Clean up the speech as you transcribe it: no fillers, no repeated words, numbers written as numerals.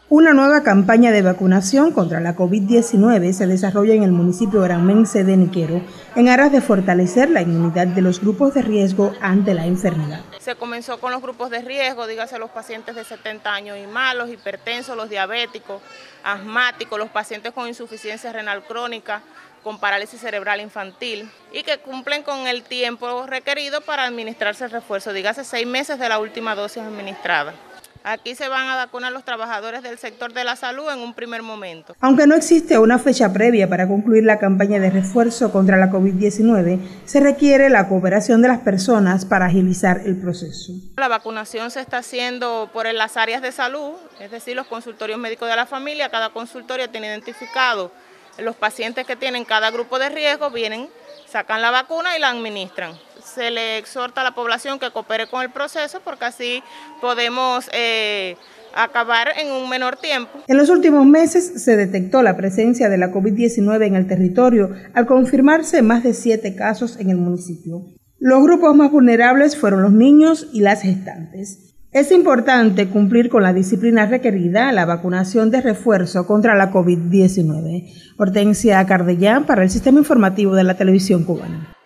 Una nueva campaña de vacunación contra la COVID-19 se desarrolla en el municipio granmense de Niquero en aras de fortalecer la inmunidad de los grupos de riesgo ante la enfermedad. Se comenzó con los grupos de riesgo, dígase los pacientes de 70 años y más, los hipertensos, los diabéticos, asmáticos, los pacientes con insuficiencia renal crónica, con parálisis cerebral infantil y que cumplen con el tiempo requerido para administrarse el refuerzo, dígase 6 meses de la última dosis administrada. Aquí se van a vacunar los trabajadores del sector de la salud en un primer momento. Aunque no existe una fecha previa para concluir la campaña de refuerzo contra la COVID-19, se requiere la cooperación de las personas para agilizar el proceso. La vacunación se está haciendo por las áreas de salud, es decir, los consultorios médicos de la familia. Cada consultorio tiene identificado los pacientes que tienen cada grupo de riesgo, vienen, sacan la vacuna y la administran. Se le exhorta a la población que coopere con el proceso porque así podemos acabar en un menor tiempo. En los últimos meses se detectó la presencia de la COVID-19 en el territorio al confirmarse más de 7 casos en el municipio. Los grupos más vulnerables fueron los niños y las gestantes. Es importante cumplir con la disciplina requerida, la vacunación de refuerzo contra la COVID-19. Hortensia Cardellán para el Sistema Informativo de la Televisión Cubana.